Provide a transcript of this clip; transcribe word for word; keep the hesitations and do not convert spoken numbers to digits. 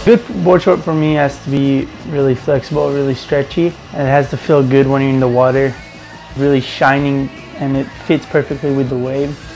Good board short for me has to be really flexible, really stretchy, and it has to feel good when you're in the water, really shining, and it fits perfectly with the wave.